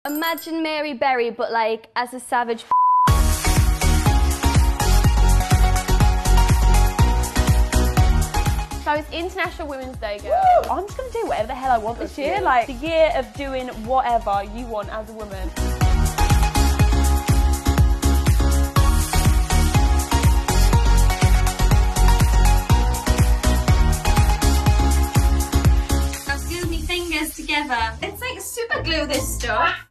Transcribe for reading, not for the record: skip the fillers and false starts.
Imagine Mary Berry, but like as a savage. So it's International Women's Day, girl. Woo! I'm just going to do whatever the hell I want this year. Like, the year of doing whatever you want as a woman. Let's glue my fingers together. It's like super glue, this stuff.